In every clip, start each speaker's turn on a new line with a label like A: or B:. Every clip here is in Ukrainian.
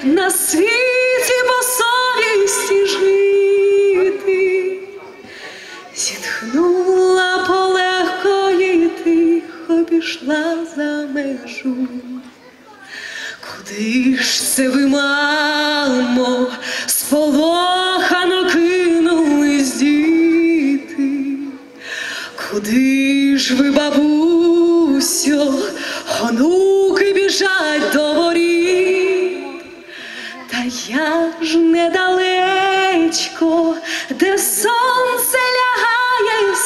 A: на світі по совісті жити. Зітхнула полегко і тихо пішла за межу. Куди ж це ви, мамо, сполохано кинулись діти? Куди ж ви, бабусю, онуки біжать до воріт? Та я ж недалечко, де сонце лягає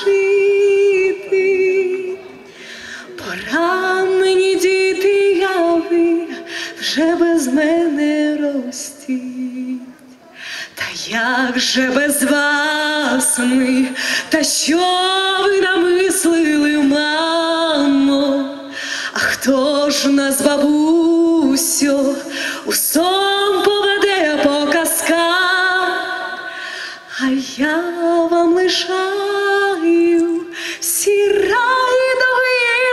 A: спочити. Пора мені, діти, а ви вже без мене ростіть. Та як же без вас ми, та що ви намислили, мамо? А хто ж нас, бабусю, у сон поведе по казках? А я вам лишаю всі райдуги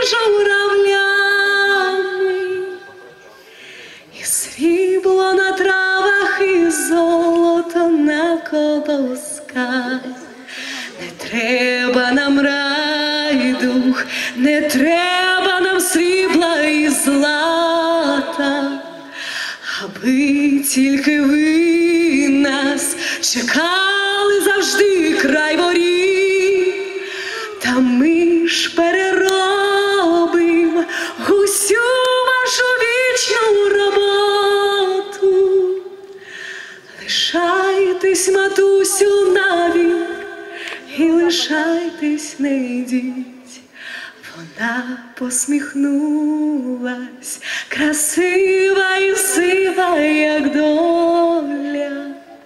A: журавлями, і срібло на травах, і золото на колосках. Не треба нам райдуг, не треба нам срібла і злата, аби тільки ви нас чекали завжди край воріт. Та ми ж переробим усю вашу вічну роботу. Лишайтесь, матусю, навік, і лишайтесь, не йдіть. Вона посміхнулась, красива і сива, як доля,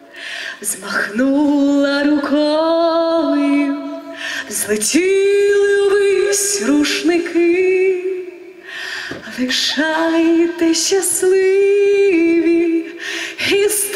A: змахнула рукою, злетіли увись рушники. Лишайте щасливі і